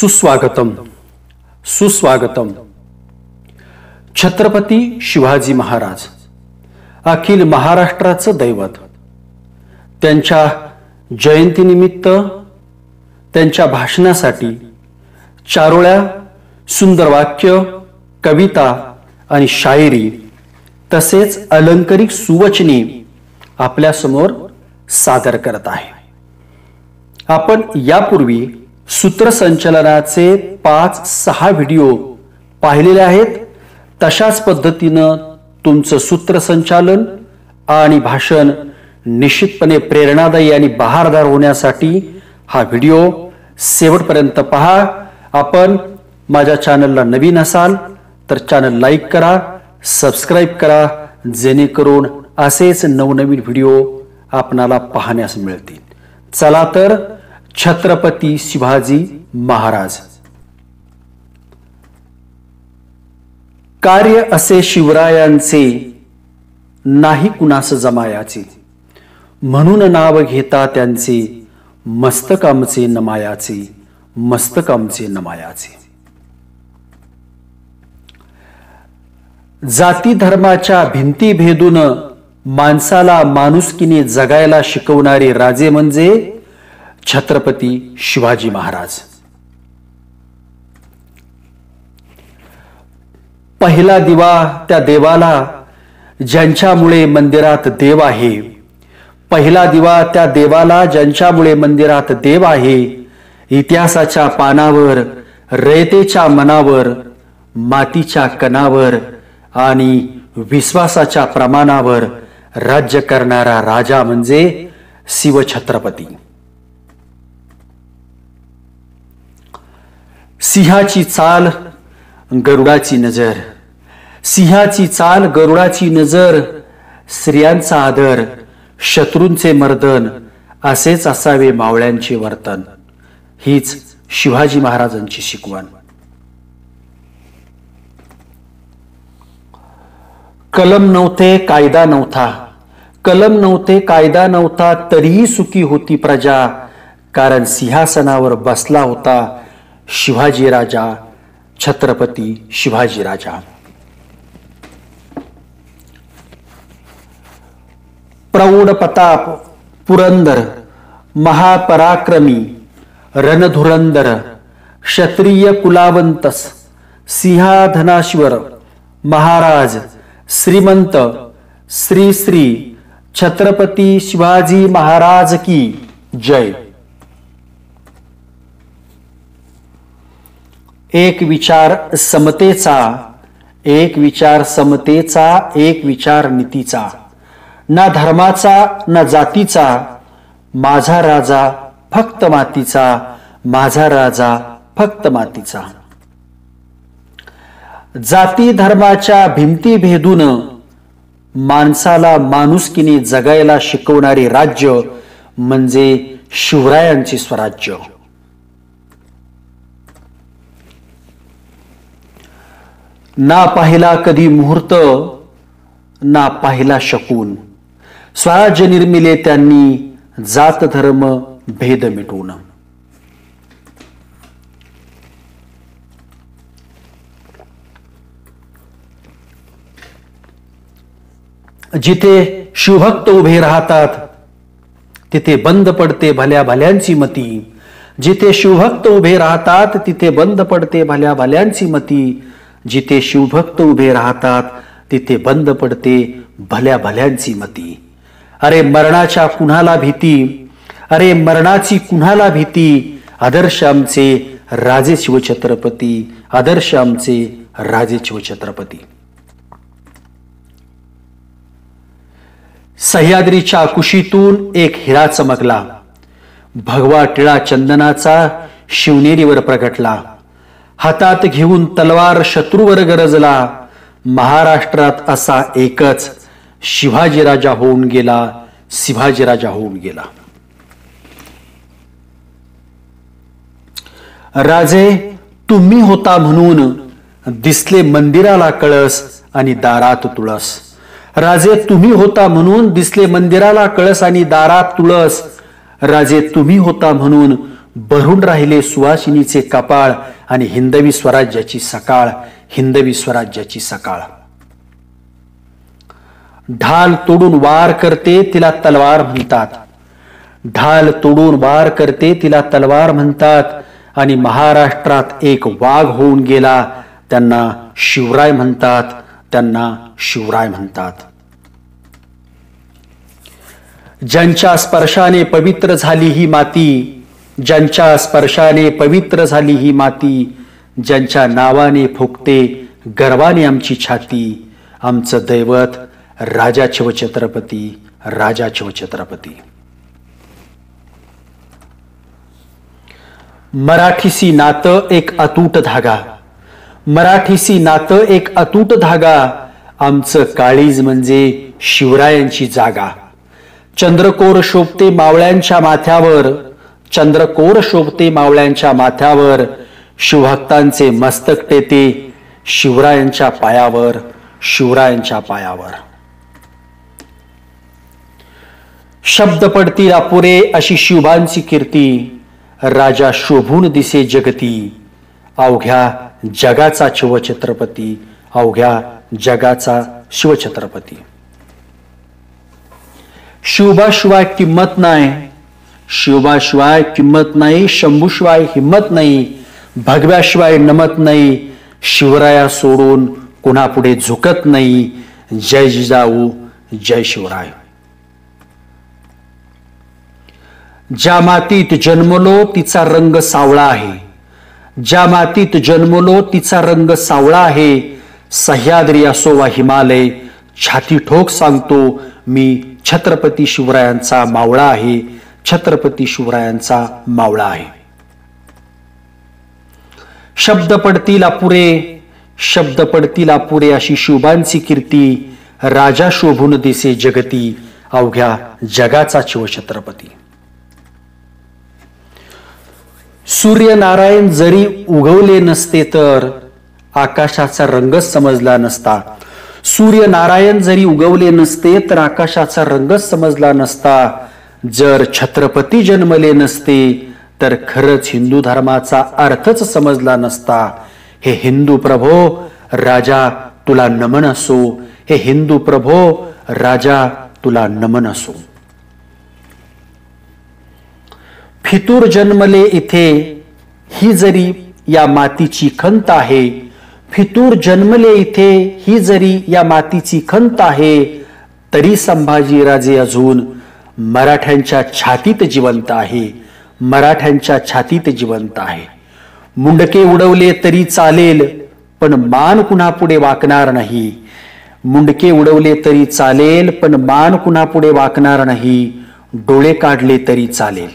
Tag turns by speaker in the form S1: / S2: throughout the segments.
S1: सुस्वागतम सुस्वागतम. छत्रपती शिवाजी महाराज अखिल महाराष्ट्राचं दैवत. त्यांच्या जयंतीनिमित्त त्यांच्या भाषणासाठी चारोळ्या, सुंदर वाक्य, कविता आणि शायरी तसेच अलंकारिक सुवचने आपल्या समोर सादर करत आहे. आपण यापूर्वी सूत्रसंचलनाचे 5-6 व्हिडिओ पाहिलेले आहेत. तशाच पद्धतीनं तुमचं सूत्रसंचालन आणि भाषण निश्चितपणे प्रेरणादायी आणि बहारदार होण्यासाठी हा व्हिडिओ शेवटपर्यंत पहा. आपण माझ्या चॅनलला नवीन असाल तर चॅनल लाईक करा, सबस्क्राईब करा, जेणेकरून असेच नवनवीन व्हिडिओ आपणाला पाहण्यास मिळतील. चला तर छत्रपती शिवाजी महाराज. कार्य असे शिवरायांचे नाही कुणास जमायाचे, म्हणून नाव घेता त्यांचे मस्तक आमचे नमायाचे, मस्तक आमचे नमायाचे. जाती धर्माच्या भिंती भेदून माणसाला माणुसकीने जगायला शिकवणारे राजे म्हणजे छत्रपती शिवाजी महाराज. पहिला दिवा त्या देवाला ज्यांच्यामुळे मंदिरात देव आहे. पहिला दिवा त्या देवाला ज्यांच्यामुळे मंदिरात देव आहे. इतिहासाच्या पानावर, रयतेच्या मनावर, मातीच्या कणावर आणि विश्वासाच्या प्रमाणावर राज्य करणारा राजा म्हणजे शिवछत्रपती. सिंहाची चाल, गरुडाची नजर, सिंहाची चाल, गरुडाची नजर, स्त्रियांचा आदर, शत्रूंचे मर्दन, असेच असावे मावळ्यांचे वर्तन. हीच शिवाजी महाराजांची शिकवण. कलम नव्हते, कायदा नव्हता, कलम नव्हते, कायदा नव्हता, तरीही सुखी होती प्रजा, कारण सिंहासनावर बसला होता शिवाजी राजा, छत्रपती शिवाजी राजा. प्रौढ प्रताप, पुरंदर, महापराक्रमी, रणधुरंदर, क्षत्रिय कुलावंतस, सिंहाधनाश्वर, महाराज, श्रीमंत, श्री श्री छत्रपती शिवाजी महाराज की जय. एक विचार समतेचा, एक विचार समतेचा, एक विचार नीतीचा, ना धर्माचा ना जातीचा, माझा राजा फक्त मातीचा, माझा राजा फक्त मातीचा. जाती धर्माच्या भिंती भेदून माणसाला माणुसकीने जगायला शिकवणारे राज्य म्हणजे शिवरायांचे स्वराज्य. ना पाहिला कधी मुहूर्त, ना पाहिला शकून, स्वराज्य निर्मिले त्यांनी जात धर्म भेद मिटवून. जिथे शिवभक्त उभे राहतात तिथे बंद पडते भल्या भल्यांची मती. जिथे शिवभक्त उभे राहतात तिथे बंद पडते भल्या भल्यांची मती. जिथे शिवभक्त उभे राहतात तिथे बंद पडते भल्या भल्यांची मती. अरे मरणाच्या कुणाला भीती, अरे मरणाची कुणाला भीती, आदर्श आमचे राजे शिवछत्रपती, आदर्श आमचे राजे शिवछत्रपती. सह्याद्रीच्या कुशीतून एक हिरा चमकला, भगवा टिळा चंदनाचा शिवनेरीवर प्रगटला. हातात घेऊन तलवार शत्रूवर गरजला. महाराष्ट्रात असा एकच शिवाजी राजा होऊन गेला, शिवाजी राजा होऊन गेला. राजे तुम्ही होता म्हणून दिसले मंदिराला कळस आणि दारात तुळस. राजे तुम्ही होता म्हणून दिसले मंदिराला कळस आणि दारात तुळस. राजे तुम्ही होता म्हणून भरून राहिले सुवासिनीचे कपाळ आणि हिंदवी स्वराज्याची सकाळ, हिंदवी स्वराज्याची सकाळ. ढाल तोडून वार करते तिला तलवार म्हणतात, ढाल तोडून वार करते तिला तलवार म्हणतात. आणि महाराष्ट्रात एक वाघ होऊन गेला, त्यांना शिवराय म्हणतात, त्यांना शिवराय म्हणतात. ज्यांच्या स्पर्शाने पवित्र झाली ही माती, ज्यांच्या स्पर्शाने पवित्र झाली ही माती, ज्यांच्या नावाने फुकते गर्वाने आमची छाती, आमचं दैवत राजा शिवछत्रपती, राजा शिवछत्रपती. मराठीसी नातं एक अतूट धागा, मराठीसी नातं एक अतूट धागा, आमचं काळीज म्हणजे शिवरायांची जागा. चंद्रकोर शोभते मावळ्यांच्या माथ्यावर, चंद्रकोर शोभते मावळ्यांच्या माथ्यावर, शिवभक्तांचे मस्तक टेते शिवरायांच्या पायावर, शिवरायांच्या पायावर. शब्द पडतील अपुरे अशी शिवबांची कीर्ती, राजा शोभून दिसे जगती, अवघ्या जगाचा शिवछत्रपती, अवघ्या जगाचा शिवछत्रपती. शिवबाशिवाय किंमत नाही, शिवबाशिवाय किंमत नाही, शंभूशिवाय हिम्मत नाही, भगव्याशिवाय नमत नाही, शिवराया सोडून कुणापुढे झुकत नाही. जय जिजाऊ, जय शिवराय. ज्या मातीत जन्मलो तिचा रंग सावळा आहे, ज्या मातीत जन्मलो तिचा रंग सावळा आहे, सह्याद्री असो वा हिमालय, छाती ठोक सांगतो मी छत्रपती शिवरायांचा मावळा आहे, छत्रपती शिवरायांचा मावळा आहे. शब्द पडतील अपुरे, शब्द पडतील अपुरे अशी शिवबांची कीर्ती, राजा शोभून दिसे जगती, अवघ्या जगाचा शिवछत्रपती. सूर्यनारायण जरी उगवले नसते तर आकाशाचा रंगच समजला नसता, सूर्यनारायण जरी उगवले नसते तर आकाशाचा रंगच समजला नसता. जर छत्रपती जन्मले नसते तर खरंच हिंदू धर्माचा अर्थच समजला नसता. हे हिंदू प्रभो राजा तुला नमन असो, हे हिंदू प्रभो राजा तुला नमन असो. फितूर जन्मले इथे ही जरी या मातीची खंत आहे, फितूर जन्मले इथे ही जरी या मातीची खंत आहे, तरी संभाजीराजे अजून मराठ्यांच्या छातीत जिवंत आहे, मराठ्यांच्या छातीत जिवंत आहे. मुंडके उडवले तरी चालेल पण मान कुणा पुढे वाकणार नाही, मुंडके उडवले तरी चालेल पण मान कुणा पुढे वाकणार नाही. डोळे काढले तरी चालेल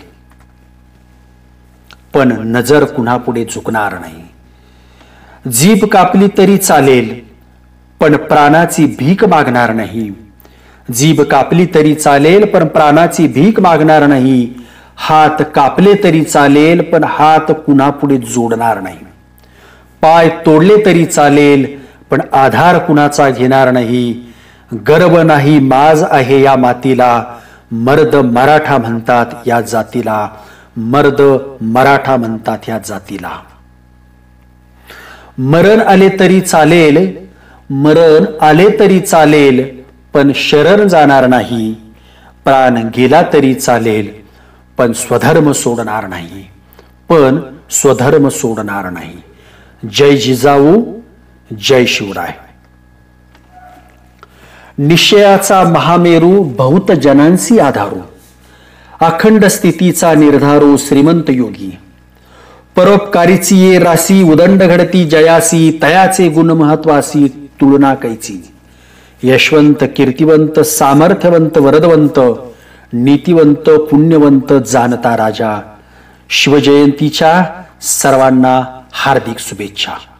S1: पण नजर कुणा पुढे झुकणार नाही. जीभ कापली तरी चालेल पण प्राणाची भीक मागणार नाही, जीभ कापली तरी चालेल पण प्राणाची भीक मागणार नाही. हात कापले तरी चालेल पण हात कुणा पुढे जोडणार नाही. पाय तोडले तरी चालेल पण आधार कुणाचा घेणार नाही. गर्व नाही माज आहे या मातीला, मर्द मराठा म्हणतात या जातीला, मर्द मराठा म्हणतात या जातीला. मरण आले तरी चालेल, मरण आले तरी चालेल पण शरण जाणार नाही. प्राण गेला तरी चालेल पण स्वधर्म सोडणार नाही, पण स्वधर्म सोडणार नाही. जय जिजाऊ, जय शिवराय. निश्चयाचा महामेरू बहुत जनांसी आधारू, अखंड स्थितीचा निर्धारू श्रीमंत योगी. परोपकारीची ये राशी उदंड घडती जयासी, तयाचे गुण महत्वासी तुलना कैची. यशवंत कीर्तिवंत सामर्थ्यवंत वरदवंत, नीतिवंत पुण्यवंत जाणता राजा. शिवजयंतीच्या सर्वांना हार्दिक शुभेच्छा.